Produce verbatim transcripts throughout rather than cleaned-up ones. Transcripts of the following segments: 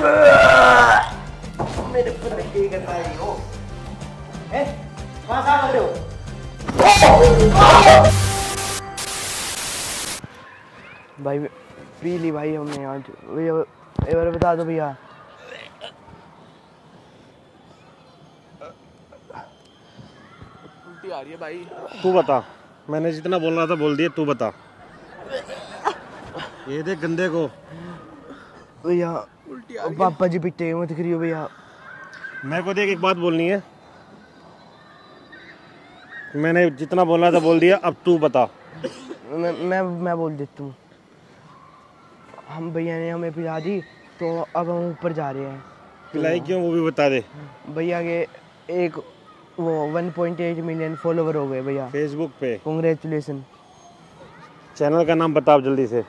मेरे ऊपर रखिए करता है हो हैं कहां से आ रहे हो? भाई पी ली भाई हमने आज भैया एक बार बता दो भैया। उल्टी आ रही है भाई। तू बता, मैंने जितना बोल रहा था बोल दिया, तू बता। ये देख गंदे को भैया पापा जी पिटे मत करियो भैया। मेरे को देख एक बात बोलनी है, मैंने जितना बोलना था बोल दिया, अब तू बता। मैं मैं मैं बोल देता हूँ। हम भैया ने हमें पिला दी तो अब हम ऊपर जा रहे हैं। पिलाई क्यों वो भी बता दे। भैया के एक वो one point eight million follower हो गए भैया फेसबुक पे। कांग्रेचुलेशन। चैनल का नाम बता जल्दी से।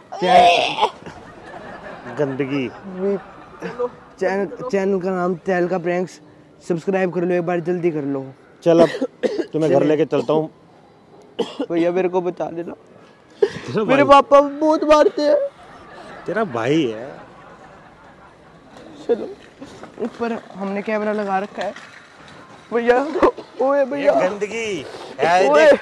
गंदगी। चैनल चैनल का नाम तैल का प्रैंक्स। सब्सक्राइब कर लो एक बार, जल्दी कर लो। चल अब तुम्हें घर लेके चलता हूँ। भैया मेरे को बचा देना, मेरे पापा बहुत मारते हैं। तेरा भाई है। चलो ऊपर हमने कैमरा लगा रखा है भैया। ओए भैया गंदगी है।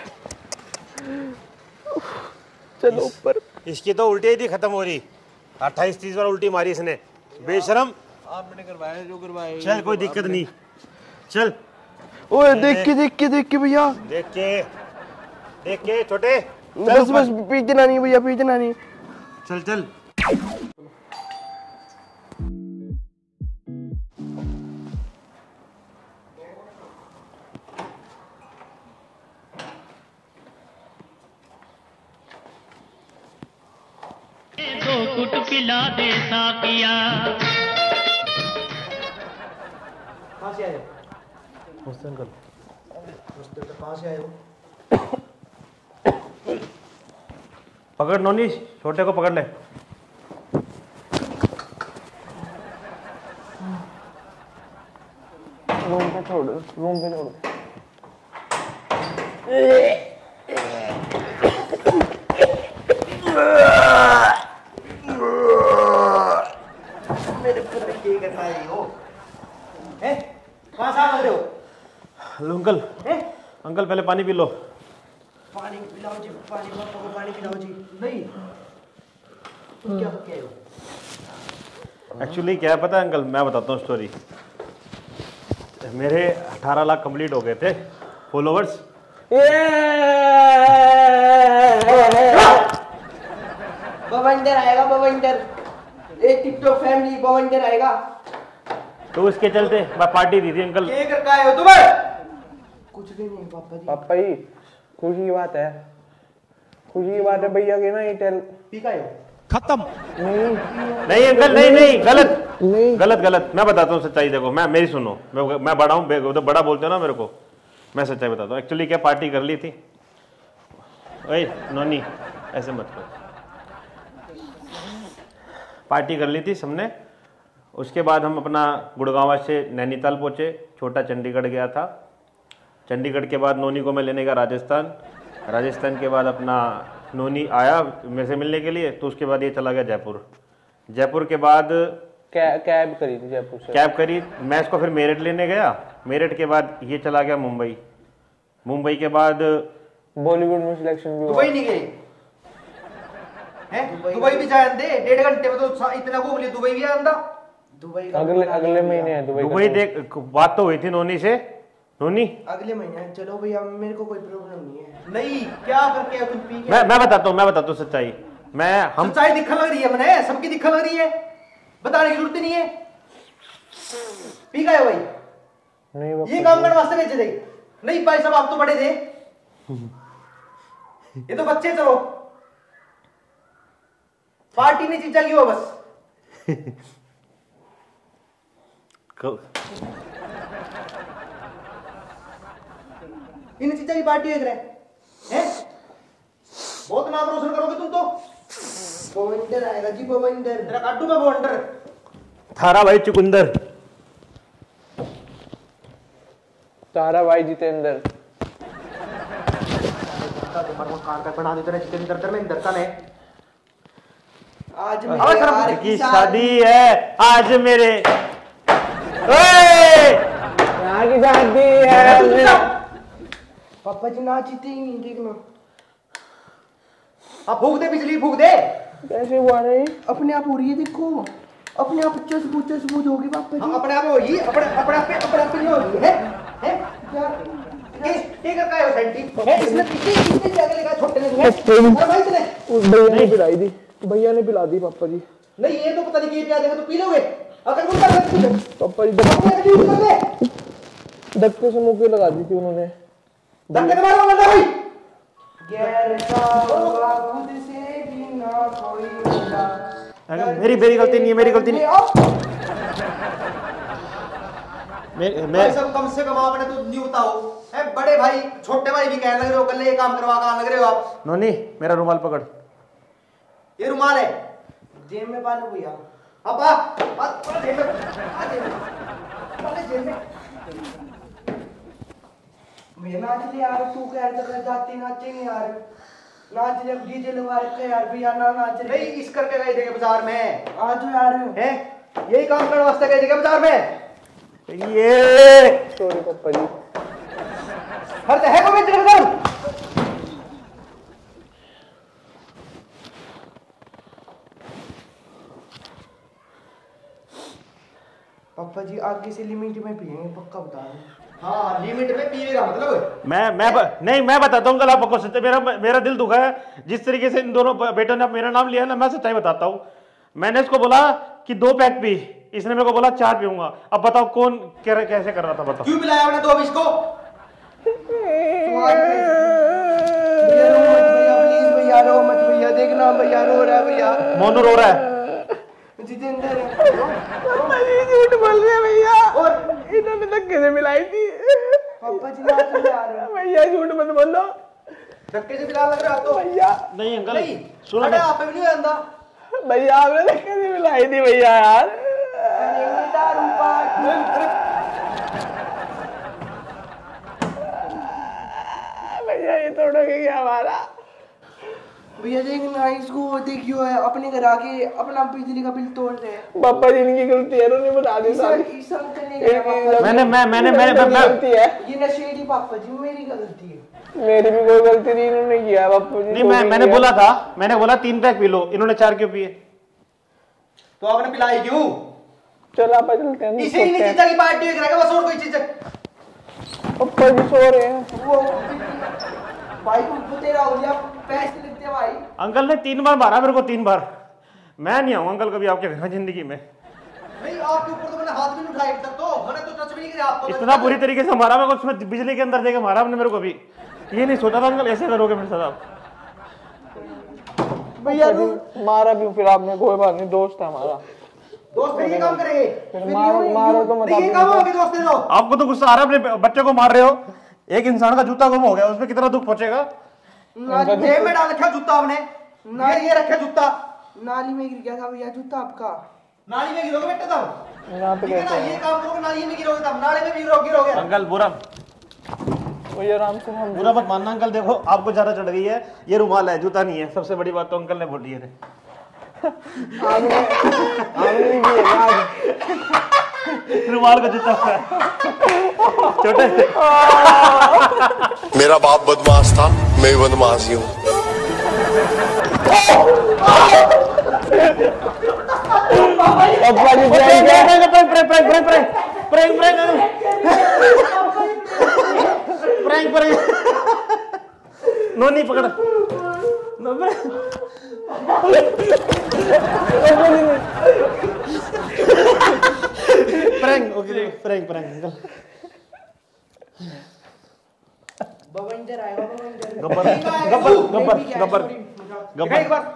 चलो ऊपर। इसकी तो उल्टी ही खत्म हो रही। अट्ठाईस तीस बार उल्टी मारी इसने, बेशरम। आपने करवाया जो करवाया। चल कोई दिक्कत नहीं, चल। ओए देख के देख के देख के भैया, देख के देख के छोटे। बस बस पीछे नहीं भैया, पीछे नहीं। चल चल। दो कुट पिला दे साकिया। कहां से आए हो? मुस्तन कर। मुस्तन तो कहां से आए हो? पकड़ नोनी, छोटे को पकड़ ले। रूम पे छोड़, रूम पे छोड़। मेरे ऊपर रखिए करता है हो हैं कहां से आ रहे हो? Hello uncle. हैं अंकल पहले पानी पी लो। पानी पिलाओ जी, पानी पापा को पानी पिलाओ जी। नहीं तुम क्या क्या हो? एक्चुअली क्या है पता है अंकल, मैं बताता हूँ स्टोरी। मेरे अठारह लाख कंप्लीट हो गए थे फॉलोवर्स। बवंडर आएगा, बवंडर। एक टिकटॉक फैमिली बवंडर आएगा। तो उसके चलते मैं पार्टी दी थी अंकल। क्या कर का आए हो तुम्हें? कुछ भी नहीं पापा जी। पापा जी खुशी की बात है, खुशी की बात है भैया के ना ईटेल पी का आए खत्म। नहीं नहीं अंकल, नहीं नहीं, गलत नहीं गलत गलत। मैं बताता हूँ सच्चाई। देखो मैं मेरी सुनो, मैं मैं बड़ा हूँ, तो बड़ा बोलते हो ना मेरे को। मैं सच्चाई बताता हूँ। एक्चुअली क्या पार्टी कर ली थी। ओए नोनी ऐसे मत करो। पार्टी कर ली थी सबने। उसके बाद हम अपना गुड़गांव से नैनीताल पहुँचे। छोटा चंडीगढ़ गया था। चंडीगढ़ के बाद नोनी को मैं लेने गया राजस्थान। राजस्थान के बाद अपना नोनी आया मेरे से मिलने के लिए, तो उसके बाद ये चला गया जयपुर। जयपुर के बाद कै, कैब करी थी जयपुर से। कैब करी। मैं इसको फिर मेरठ लेने गया। मेरठ के बाद ये चला गया मुंबई। मुंबई के बाद बॉलीवुड में सिलेक्शन भी हुआ। दुबई नहीं गए हैं? दुबई भी जाए अंधे डेढ़ घंटे में तो इतना घूम लिया। दुबई भी आंदा। दुबई का अगले अगले महीने है दुबई। दुबई देख, बात तो हुई थी नोनी से। नोनी अगले महीने चलो भैया, मेरे को कोई प्रॉब्लम नहीं है। नहीं क्या करके तुम पी के? मैं मैं बताता हूँ मैं बताता हूँ सच्चाई। मैं हम सच्चाई दिखने लग रही है मैंने, सबकी दिखने लग रही है, बताने की जरूरत नहीं है। पी गए भाई? नहीं ये काम करने वास्ते भेजे थे? नहीं भाई साहब आप तो बड़े थे, ये तो बच्चे। चलो पार्टी ने चीजा की हो बस। इन चीजा की पार्टी देख रहे हैं? बहुत नाम रोशन करोगे तुम तो। बवंडर आएगा जी, बवंडर। तेरा काटू में बवंडर। थारा भाई चुकंदर। तारा भाई जितेंद्र। तुम्हारे को कार का बना देते रहे जितेंद्र धर्मेंद्र का ने। आज अबे मेरे यार सर की शादी है आज मेरे। ओए यहाँ की शादी है। पापा जी नाचते ही नहीं, देखना अब फूक दे बिजली, फूक दे। कैसे हुआ रही, अपने आप हो रही है, देखो अपने आप चस चस बूझ होगी पापा जी। हाँ, अपने आप होगी, अपने अपने आप पे अपने आप पे नहीं होगी है हैं क्या ये ये कर काय हो सेंटी है? इसने कितने कितने जगह लगा छोटे ने तुम्हें और भाई तूने उस भैया ने पिलाई दी, भैया ने पिला दी पापा जी। नहीं ये तो पता नहीं क्या पिला देगा तो पी लोगे अगर वो कर सकते हो पापा जी अपने यूज कर ले धक्के से मुंह पे लगा दी थी उन्होंने। धक्के से मारो वरना भाई गैर का हुआ खुद से भी ना कोई मिला। अगर मेरी मेरी गलती नहीं है, मेरी गलती नहीं मैं मैं भाई सब कम से कम आपने तो नहीं बताओ है बड़े भाई छोटे भाई भी कहने लग रहे हो कल ये काम करवा का लग रहे हो आप। नोनी मेरा रुमाल पकड़। ये रुमाल है जेब में पालो भैया। अब आ आ जेब में आ जेब में पहले जेब में मैं नाच ले यार, तू कह रहा था जाते नाचेंगे यार, नाच ले डीजे लगा रखे यार भैया, ना नाच नहीं इस करके गए थे बाजार में आ जाओ यार। हैं यही काम करने वास्ते गए थे बाजार में। ये सॉरी पापा जी। हर है को बेच रहे हो पापा जी आगे से लिमिट में पिएंगे पक्का बता रहे। हाँ लिमिट में पिएगा मतलब मैं मैं ब, नहीं मैं बताता हूँ कल आपको सच्चे मेरा मेरा दिल दुखा है जिस तरीके से इन दोनों बेटों ने मेरा नाम लिया ना। मैं सच्चाई बताता हूँ, मैंने इसको बोला कि दो पैक पी, इसने मेरे को बोला चार पीऊंगा। अब बताओ कौन क्या कैसे कर रहा था बताओ। क्यों पिलाया आपने तो अब इसको भैया रो मत भैया, प्लीज भैया रो मत भैया, देखना भैया रो रहा है भैया। मोनू रो रहा है। जितेंद्र झूठ बोल रहे भैया, और इन्होंने धक्के से मिलाई थी। पापा जी नाच ले आ रहे भैया, झूठ मत बोलो। धक्के से पिला लग रहा है तो भैया नहीं अंकल नहीं सुनो अरे आप पे भी नहीं आंदा भैया आपने धक्के से मिलाई थी भैया यार। दारू भैया ये तोड़ोगे क्या हमारा? भैया देखना इसको, देखियो है अपने घर आके अपना बिजली का बिल तोड़ रहे हैं। पापा जी इनकी गलती है, उन्होंने बता दी सारी। मैंने मैं मैंने मैंने गलती है ये नशेड़ी पापा जी, मेरी गलती है। मेरी भी कोई गलती नहीं, इन्होंने किया पापा जी। नहीं मैं मैंने बोला था, मैंने बोला तीन पैक पी लो, इन्होंने चार क्यों पिए? तो आपने पिलाई क्यों? चलो आप चलते हैं। इसे ही चीज़ की पार्टी एक रहेगा बस और कोई चीज। पापा जी सो रहे हैं। वो भाई को तेरा हो गया पैसे लगते हैं भाई। अंकल ने तीन बार मारा मेरे को, तीन बार। मैं नहीं आऊंगा अंकल कभी आपके घर जिंदगी में। नहीं आपके ऊपर तो मैंने हाथ भी नहीं उठाया तक तो मैंने तो टच भी नहीं किया आपको। इतना बुरी तरीके से मारा मेरे को, उसमें बिजली के अंदर देके मारा आपने मेरे को भी। ये नहीं सोचा था अंकल ऐसे करोगे मेरे साथ आप। भैया मारा क्यों फिर आपने? कोई बात नहीं, दोस्त है हमारा। दोस्त फिर ये काम करेंगे मारो मारो तो मत। ये काम होंगे दोस्त ने तो। आपको तो गुस्सा आ रहा है, अपने बच्चे को मार रहे हो। एक इंसान का जूता गुम हो गया, उसमें कितना दुख पहुंचेगा। जेब में डाल रखा जूता आपने, ये ये रखा जूता नाली में गिर गया था भैया जूता आपका। नाली में गिरोगे बेटा तब यहाँ पे ठीक है ना, ये काम करोगे नाली में गिरोगे तब, नाली में भी गिरोगे गिरोगे। अंकल बुरा भैया आराम से हम बुरा मत मानना अंकल, देखो आपको ज्यादा चढ़ गई है, ये रुमाल है जूता नहीं है। सबसे बड़ी बात तो अंकल ने बोली है। आपने आपने भी किया आज। रुमाल का जूता है छोटे। मेरा बाप बदमाश था, मैं बदमाश ही हूँ। पापा जी प्रैंक है। Prank prank prank prank prank prank prank नोनी पकड़ no prank okay prank prank uncle. बवंडर आएगा बवंडर। गब्बर गब्बर गब्बर गब्बर दिखा एक बार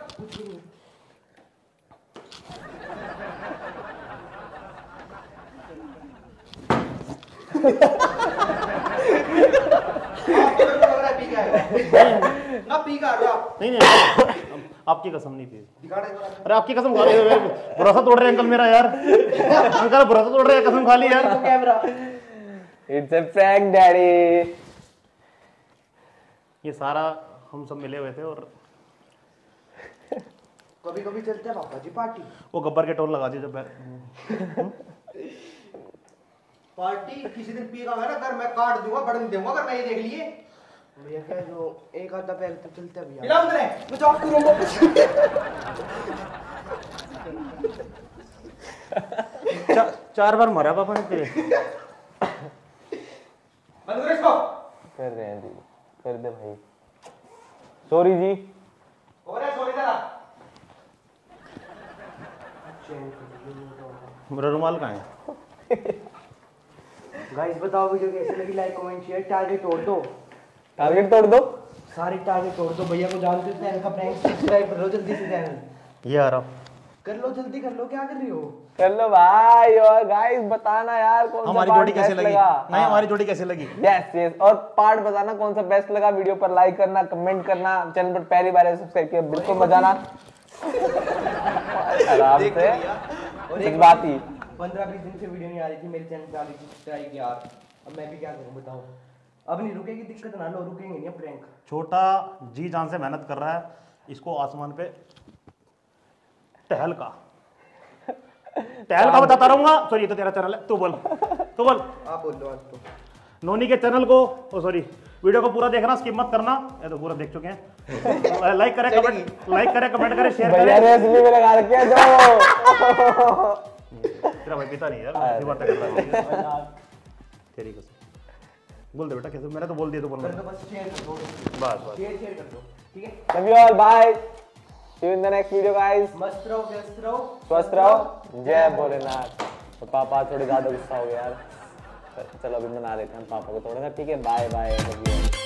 ना पी का आप नहीं नहीं आपकी कसम नहीं थी। दिखा दे अरे आपकी कसम खा ली, भरोसा तोड़ रहे अंकल मेरा यार। अंकल भरोसा तोड़ रहे, कसम खा ली यार। Camera it's a prank daddy. ये सारा हम सब मिले हुए थे और कभी कभी चलते हैं पापा जी पार्टी। वो गब्बर के टोल लगा दिए जब मैं- पार्टी किसी दिन पिएगा मैं ना कर मैं काट दूंगा बड़न दूंगा अगर मैं ये देख लिए भैया क्या जो एक आधा पैर तो चलते हैं भैया। मिला उधर है मजाक करूंगा। चा, चार बार मारा पापा ने तेरे। बंद करो इसको। कर रहे हैं जी, कर दे भाई। सॉरी जी। हो रहा है सॉरी जरा। मेरा रुमाल कहाँ है? गाइस बताओ वीडियो कैसी लगी, लाइक कमेंट शेयर, टारगेट तोड़ दो, टारगेट तोड़ दो। सारी टारगेट तोड़ दो। भैया को जानते हो चैनल का प्रैंक सब्सक्राइब कर लो जल्दी से, चैनल ये आ रहा कर लो, जल्दी कर लो। क्या कर रही हो? कर लो भाई। और गाइस बताना यार कौन सा हमारी पार्ट जोड़ी कैसे बेस्ट लगी? लगा। नहीं हमारी जोड़ी कैसे लगी? Yes yes. और पार्ट बताना कौन सा बेस्ट लगा। वीडियो पर लाइक करना, कमेंट करना, चैनल पर पहली बार सब्सक्राइब किया बिल्कुल बजाना आराम से। और एक बात ही पंद्रह बीस दिन से वीडियो नहीं आ रही थी मेरे चैनल पे, आ रही थी सब्सक्राइब यार। अब मैं भी क्या करूं बताओ। अब नहीं रुकेगी, दिक्कत ना लो, रुकेंगे नहीं प्रैंक। छोटा जी जान से मेहनत कर रहा है, इसको आसमान पे टहल का टहल का बताता रहूंगा। सॉरी ये तो तेरा चैनल है, तू बोल तू बोल। आप बोल दो आज तो। नोनी के चैनल को ओ सॉरी वीडियो को पूरा देखना, स्किप मत करना। ये तो पूरा देख चुके हैं। लाइक करें कमेंट लाइक करें कमेंट करें शेयर भैया करें। ने इसलिए में लगा रखे हैं जो तेरा भाई पिता नहीं है यार, ऐसी बातें कर रहा है तेरी कसम। बोल दे बेटा कैसे, मैंने तो बोल दिया तो बोलना। कर दो बस, शेयर कर दो, बस बस शेयर शेयर कर दो, ठीक है। Love you all, bye, see you in the next video guys. मस्त रहो, व्यस्त रहो, स्वस्थ रहो, जय भोलेनाथ। तो पापा थोड़ी ज्यादा गुस्सा हो गया यार, चलो अभी मना लेते हैं पापा को थोड़ा सा, ठीक है। Bye bye, love you.